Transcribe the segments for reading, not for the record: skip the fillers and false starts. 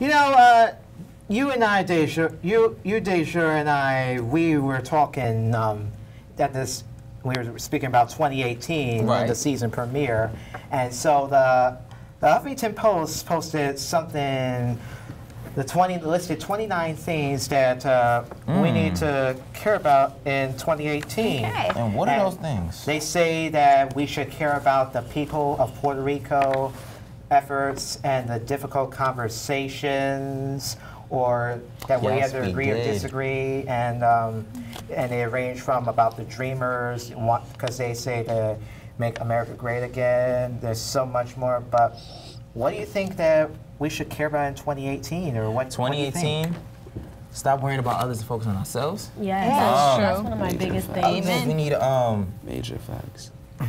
You know, you and I, Deja, Deja, and I, we were talking at this. We were speaking about 2018, right. the season premiere, and so the Huffington Post posted something. Listed 29 things that we need to care about in 2018. Okay. And what are those things? They say that we should care about the people of Puerto Rico, efforts and the difficult conversations, or that we Yes, either we agree or did. disagree, and they range from about the Dreamers, because they say to make America great again. There's so much more, but what do you think that we should care about in 2018, or what? 2018. Stop worrying about others and focus on ourselves. Yes, Yeah. that's one of my biggest I think things. we need Major facts.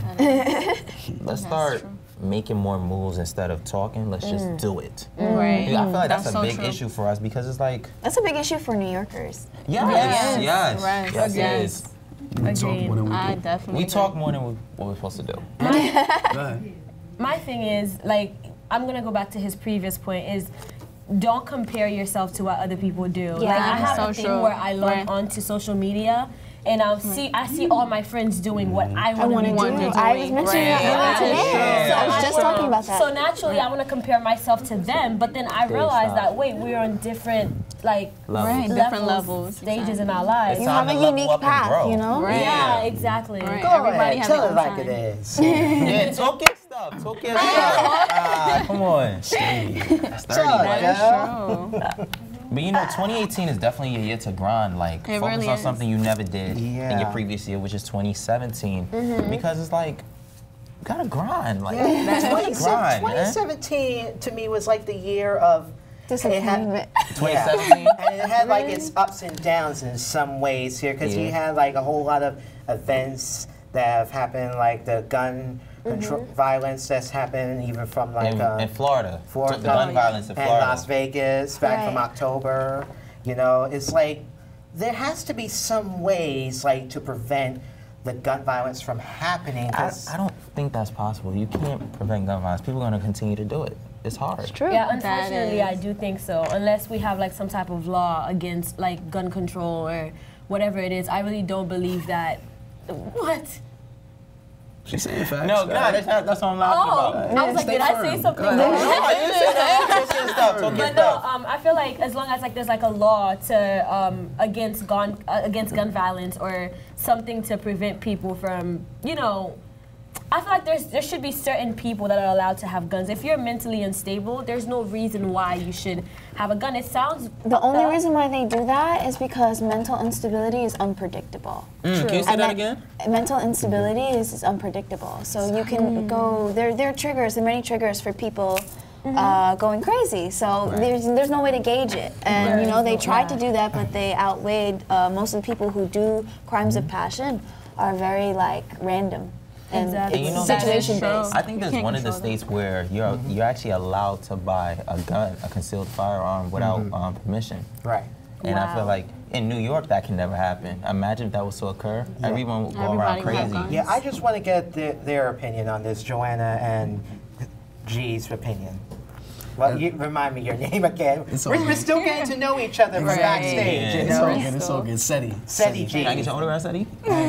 let's start making more moves instead of talking. Let's just do it. Right. Yeah, I feel like that's a so big true. issue for us because it's like That's a big issue for New Yorkers. yes, Right. yes, Yes. it is. We talk more than we I do. definitely We talk more than what we're supposed to do. Go ahead. My thing is, like, I'm gonna go back to his previous point, is don't compare yourself to what other people do. Yeah. Like, I have So a thing true. where I log Right. onto social media and I see all my friends doing what I I want want to to be want do. doing. to I was mentioning Right. that earlier today. Yeah. I was just talking about that. So naturally, I want to compare myself to them, but then I realized that wait, we're on different Levels. Right. Different levels. stages in our lives. You time have to a level unique up and path, grow. you know? Right. Yeah, exactly. Right. Go Everybody ahead, has tell their it own like time. it is. Yeah, talk your stuff. Talk your stuff. Come on. That's 30. That's true. But you know, 2018 is definitely a year to grind. Like, It focus really on is. something you never did in Yeah. your previous year, which is 2017. Because it's like, you gotta grind. Like, Yeah, you gotta grind, man. 2017 to me was like the year of Disappointment. 2017? and it had like its ups and downs in some ways here, because you Yeah. had like a whole lot of events that have happened, like the gun control violence that's happened, even from like in Florida. Florida. The gun violence in and Florida. Las Vegas back from Right. October. You know, it's like there has to be some ways like to prevent the gun violence from happening. 'Cause I don't think that's possible. You can't prevent gun violence. People are gonna continue to do it. It's hard. True. Yeah, That unfortunately, is- I do think so. Unless we have like some type of law against like gun control or whatever it is, I really don't believe that. What? She's saying facts. No, that's what I'm laughing Oh, about. I was like, Stay did I firm. say Go something ahead. wrong? No, you said that. Talk your stuff. Talk your But no, stuff. I feel like as long as like there's like a law to against gun violence or something to prevent people from, you know, I feel like there should be certain people that are allowed to have guns. If you're mentally unstable, there's no reason why you should have a gun. It sounds The only fucked up. reason why they do that is because mental instability is unpredictable. Can you say And that again? Mental instability is unpredictable. So you can go, there are triggers, there are many triggers for people going crazy. So there's no way to gauge it. And you know, they tried to do that, but they outweighed, most of the people who do crimes of passion are very like random. And Exactly. And you know, it's that is situation true. based. I think there's can't one of the control that. states where you're actually allowed to buy a gun, a concealed firearm, without permission. right. And I feel Wow. like in New York that can never happen. Imagine if that was to occur, everyone would go around Everybody would have crazy. guns. Yeah, I just want to get their opinion on this, Joanna and G's opinion. Well, you remind me your name again. It's all We're good. still getting to know each other from Right. backstage, you Yeah. It's all know? good. It's all good. Seti. Seti G. Can I get your autograph, Eddie?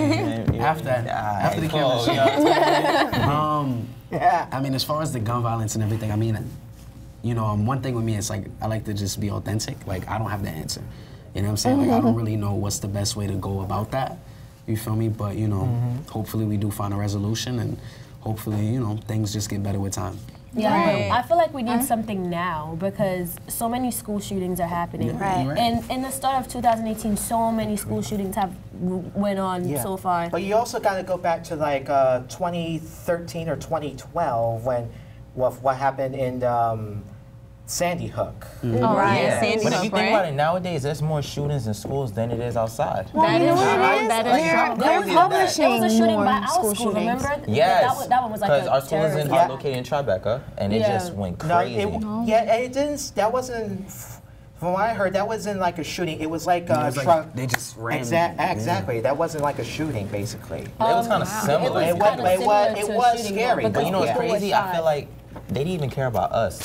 After the camera cool, shut. yeah. Yeah. I mean, as far as the gun violence and everything, I mean, you know, one thing with me is like I like to just be authentic. Like I don't have the answer. You know what I'm saying? Like I don't really know what's the best way to go about that. You feel me? But you know, hopefully we do find a resolution, and hopefully you know things just get better with time. Yeah, Right. but I feel like we need something now because so many school shootings are happening. Yeah, Right. you're right. And in the start of 2018, so many school shootings have went on Yeah. so far. But you also got to go back to like 2013 or 2012 when what happened in Sandy Hook. Oh, right. Yeah. Sandy But if you Hook, think right? about it, nowadays there's more shootings in schools than it is outside. That you know is what true. it is? That is They're, true. they're Crazy is that. publishing There was a shooting more by our school school, shootings. remember? Yes. That one was like because a our school is terrorist. Yeah. located in Tribeca, and it Yeah. just went No, crazy. yeah, and it didn't. That wasn't. From what I heard, that wasn't like a shooting. It was like It a was like truck. they just ran. Exactly. That wasn't like a shooting, basically. It was kind of similar. It was kinda it was- similar it to a was shooting, scary, though, But you know what's because people were crazy? I shot. feel like they didn't even care about us. Like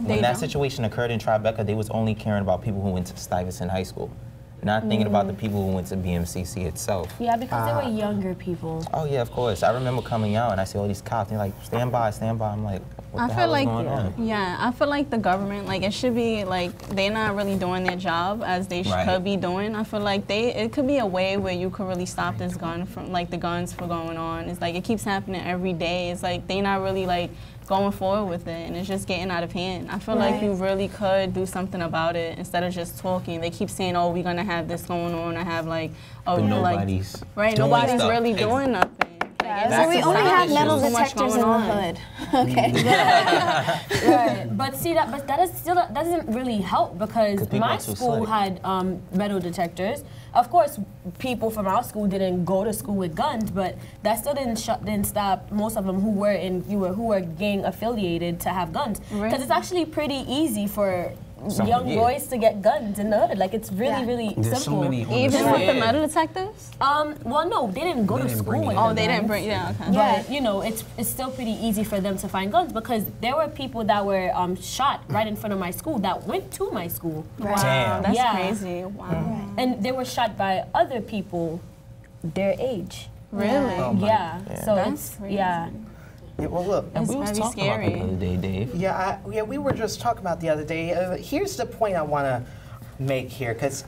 when that situation occurred in Tribeca, they was only caring about people who went to Stuyvesant High School, not thinking about the people who went to BMCC itself. Yeah, because they were younger people. Oh yeah, of course. I remember coming out and I see all these cops. They're like, stand by, stand by. I'm like, what the hell is going on? Yeah, I feel like the government, like it should be like they're not really doing their job as they could be doing. I feel like it could be a way where you could really stop this gun from like the guns from going on. It's like it keeps happening every day. It's like they're not really like going forward with it, and it's just getting out of hand. I feel like you really could do something about it instead of just talking. They keep saying, "Oh, we're gonna have this going on." I have like, oh, But you know, nobody's like, right? doing Nobody's stuff. really doing nothing. So we only have metal so much detectors in going the on. hood. Okay. Right. But see that is still doesn't really help because 'Cause people my are too school slick. had metal detectors. Of course, people from our school didn't go to school with guns, but that still didn't stop most of them who were gang affiliated to have guns. Because it's actually pretty easy for young boys to get guns in the hood. Like it's really There's simple. so many. Even with the metal detectors? Well, no, they didn't go They to didn't school bring it with in. Oh, the they didn't guns. bring. Yeah, okay. But you know, it's still pretty easy for them to find guns because there were people that were shot right in front of my school that went to my school. Right. Damn. That's Yeah. crazy. Wow. And they were shot by other people their age. Really? Yeah. So That's it's crazy. Yeah, well, look. It's We was very talking about scary. that the other day, Dave. Yeah, we were just talking about the other day. Here's the point I want to make here, because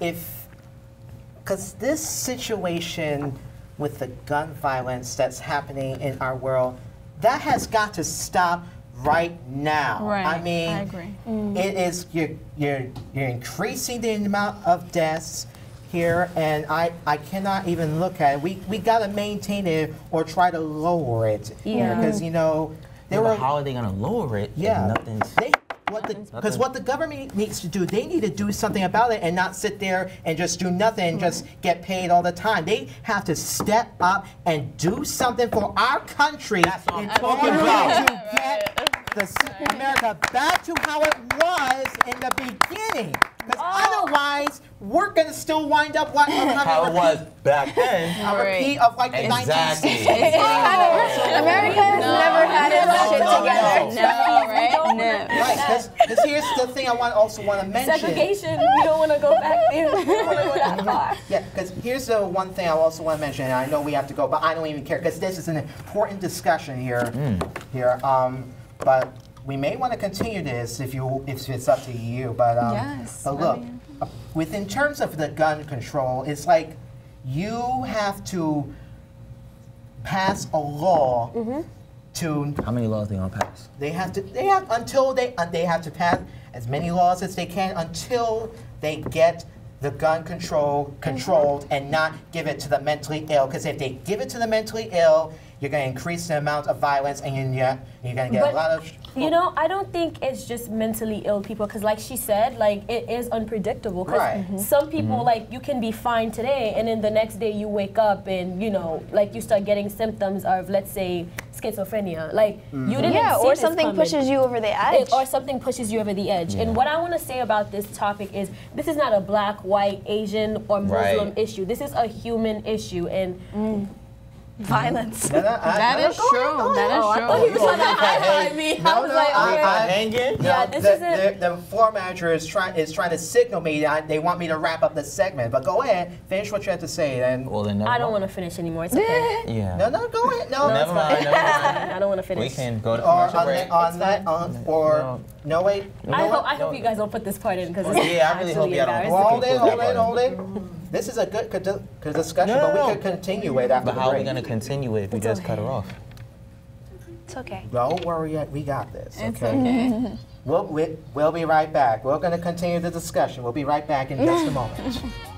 this situation with the gun violence that's happening in our world, that has got to stop right now. Right. I mean, I agree. it is you're increasing the amount of deaths here, and I cannot even look at it. We got to maintain it or try to lower it. Yeah. Because you know there But were. how are they gonna lower it? Yeah, If nothing's. because what the government needs to do, they need to do something about it and not sit there and just do nothing and just get paid all the time. They have to step up and do something for our country in order to get America back to how it was in the beginning. Because otherwise, we're going to still wind up what How it was back then. a repeat of like the Exactly. 1960s. America has never had its shit together. No, right? No. Right, because here's the thing I also want to mention. Segregation. We don't want to go back there. We don't want to go that far. Yeah, because here's the one thing I also want to mention, and I know we have to go, but I don't even care, because this is an important discussion here. But we may want to continue this if it's up to you. But Yes, but look, within terms of the gun control, it's like you have to pass a law to. How many laws they gonna pass? They have to pass as many laws as they can until they get the gun controlled and not give it to the mentally ill. Because if they give it to the mentally ill, you're going to increase the amount of violence, and you're going to get a lot of. You know, I don't think it's just mentally ill people, because like she said, like it is unpredictable. Because some people, like you can be fine today, and then the next day you wake up and you know, like you start getting symptoms of, let's say, schizophrenia. Like you didn't see or this something coming. pushes you over the edge. Or something pushes you over the edge. And what I want to say about this topic is this is not a black, white, Asian, or Muslim Right. issue. This is a human issue. And Violence. That is true. That is true. he was trying to highlight me. I was like, okay. Hanging? Yeah, this isn't. The floor manager is trying to signal me that they want me to wrap up the segment. But go ahead, finish what you have to say. And Well, then never I don't mind. want to finish anymore. It's okay. Yeah. no, go ahead. No, Never mind. Never mind. I don't want to We finish. can go to Or commercial break. no, wait. I hope you guys don't put this part in because Yeah, I really hope y'all don't. Well, hold it. This is a good discussion, but we could continue it after But the how are we break. gonna continue it if we just cut her off? It's okay. Don't worry, we got this. It's Okay. okay. We'll be right back. We're going to continue the discussion. We'll be right back in just a moment.